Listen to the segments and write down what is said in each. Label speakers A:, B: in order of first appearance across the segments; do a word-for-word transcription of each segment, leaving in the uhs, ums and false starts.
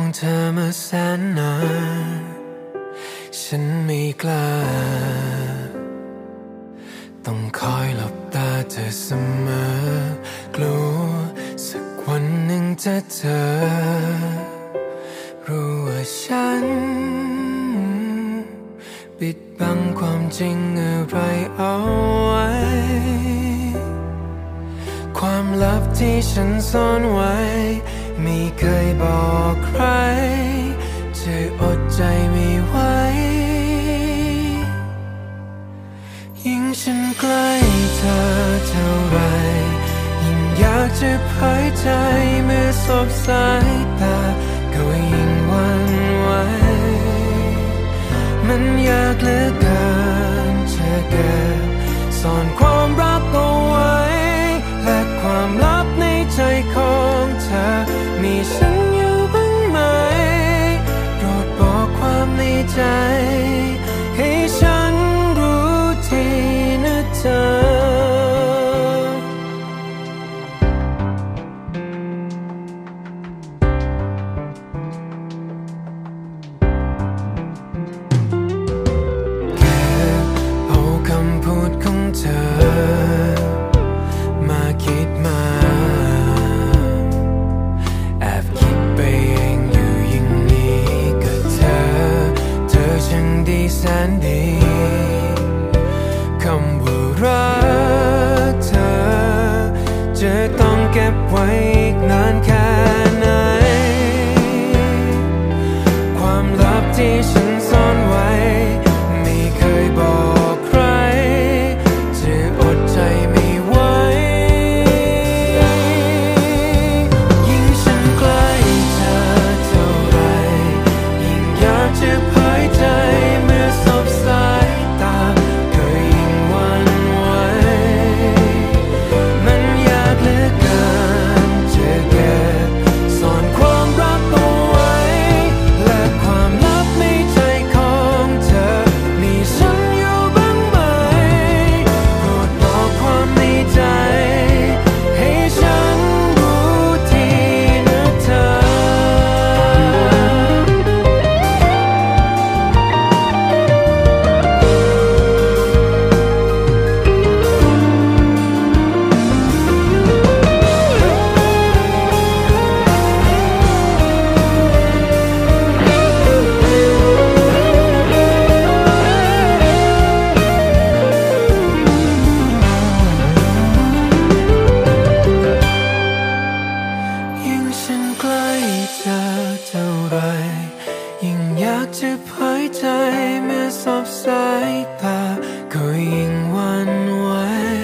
A: เธอมาแสนนานฉันไม่กล้าต้องคอยหลับตาเธอเสมอกลัวสักวันหนึ่งจะเจอรู้ว่าฉันปิดบังความจริงอะไรเอาไว้ความลับที่ฉันซ่อนไว้ไม่เคยบอกใครจะอดใจไม่ไหวยิ่งฉันใกล้เธอเท่าไรยิ่งอยากจะเผยใจเมื่อสบสายตาก็ยิ่งหวั่นไหวมันยากเหลือเกินจะเก็บซ่อนความรักเอาไว้และความลับในใจของเธอมีฉันอยู่บ้างไหมโปรดบอกความในใจให้ฉันรู้ทีนะเธอแสนดีคำว่ารักเธอจะต้องเก็บไว้อีกนานแค่ไหนความลับที่ฉันซ่อนไว้ไม่เคยบอกใครจะอดใจไม่ไหวยิ่งฉันใกล้เธอเท่าไรยิ่งอยากจะเผยใจยิ่งอยากจะเผยใจเมื่อสบสายตาก็ยิ่งหวั่นไหว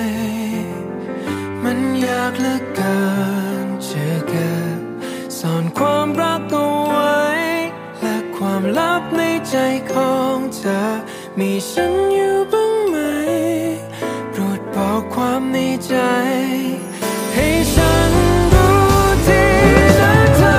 A: มันยากเหลือเกินจะเก็บซ่อนความรักเอาไว้และความลับในใจของเธอมีฉันอยู่บ้างไหมโปรดบอกความในใจให้ฉันรู้ทีนะเธอ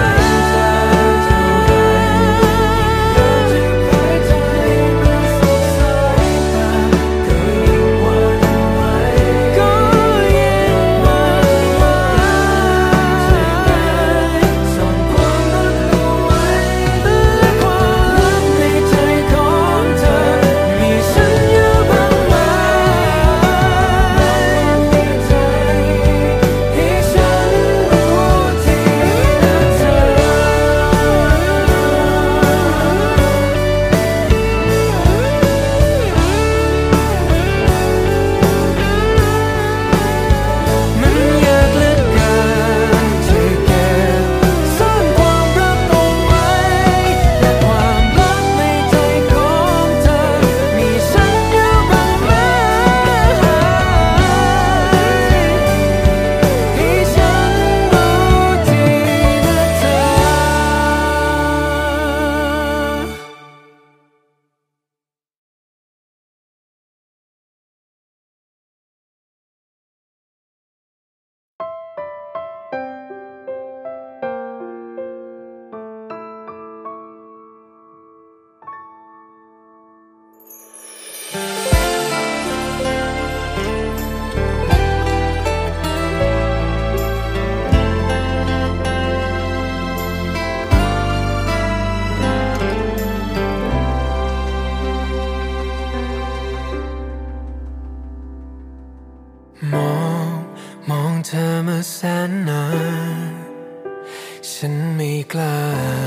A: แสนนานฉันไม่กล้า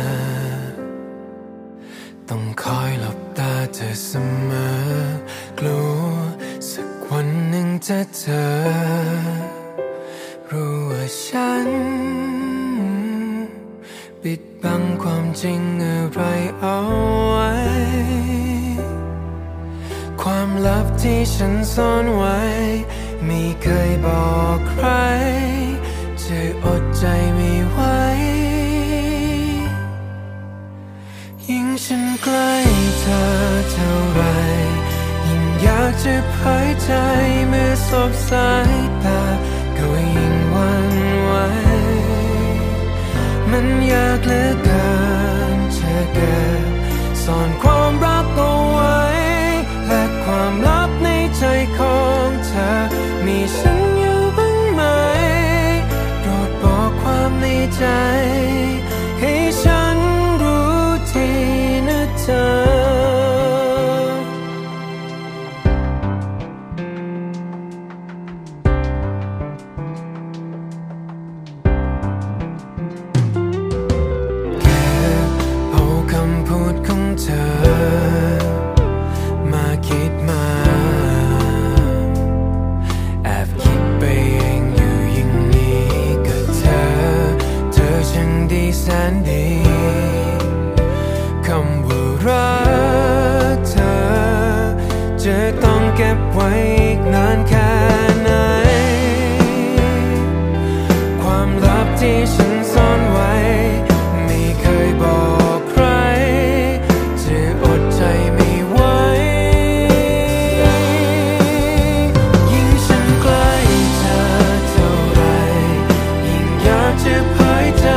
A: ต้องคอยหลับตาเธอเสมอกลัวสักวันหนึ่งจะเจอรู้ว่าฉันปิดบังความจริงอะไรเอาไว้ความลับที่ฉันซ่อนไว้ไม่เคยบอกใครจะอดใจไม่ไหวยิ่งฉันใกล้เธอเท่าไรยิ่งอยากจะเผยใจเมื่อสบสายตาก็ยิ่งหวั่นไหวมันยากเหลือเกินจะเก็บซ่อนความรักเอาไว้และความลับในใจของเธอมีฉันอยู่บ้างไหมโปรดบอกความในใจให้ฉันรู้ทีนะเธอแสนดีคำว่ารักเธอจะต้องเก็บไว้อีกนานแค่ไหนความลับที่ฉันซ่อนไว้ไม่เคยบอกใครจะอดใจไม่ไหวยิ่งฉันใกล้เธอเท่าไรยิ่งอยากจะเผยใจ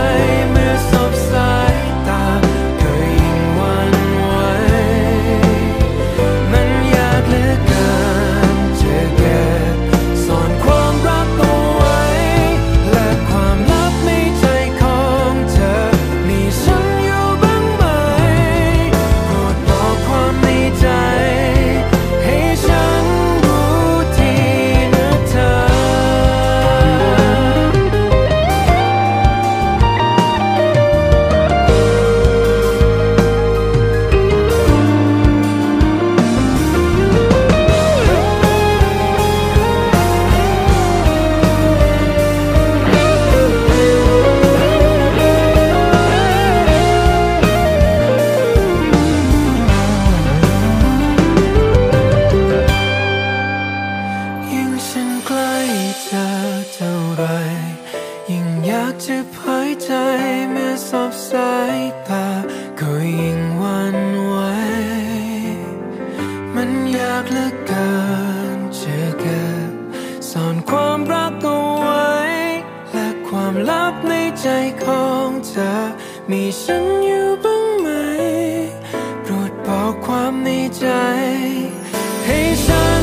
A: ยิ่งอยากจะเผยใจเมื่อสบสายตาก็ยิ่งหวั่นไหวมันยากเหลือเกินจะเก็บซ่อนความรักเอาไว้และความลับในใจของเธอมีฉันอยู่บ้างไหมโปรดบอกความในใจให้ฉัน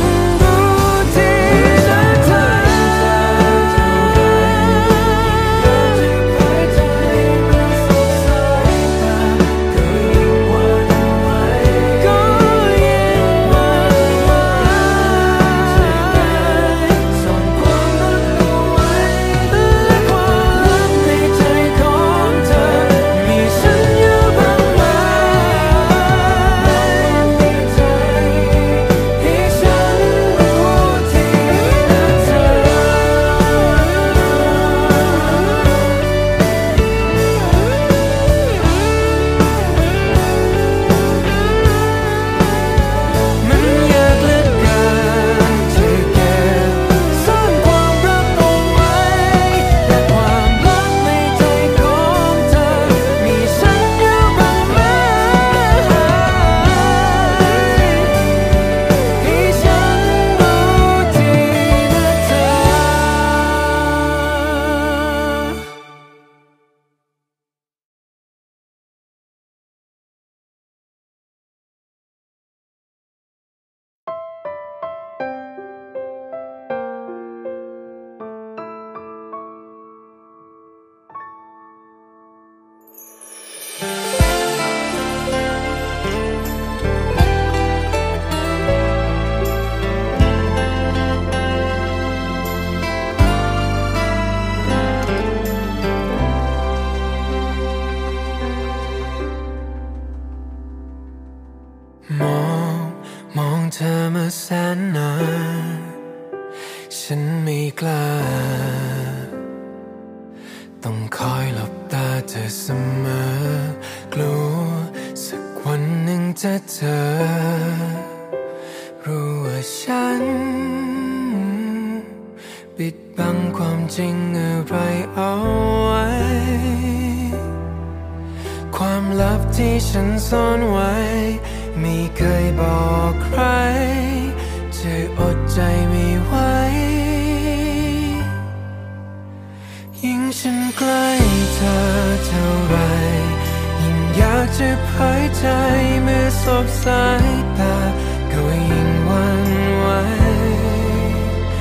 A: มองมองเธอมาแสนนานฉันไม่กล้าต้องคอยหลับตาเธอเสมอกลัวสักวันหนึ่งจะเจอรู้ว่าฉันปิดบังความจริงอะไรเอาไว้ความลับที่ฉันซ่อนไว้ไม่เคยบอกใครจะอดใจไม่ไหวยิ่งฉันใกล้เธอเท่าไรยิ่งอยากจะเผยใจเมื่อสบสายตา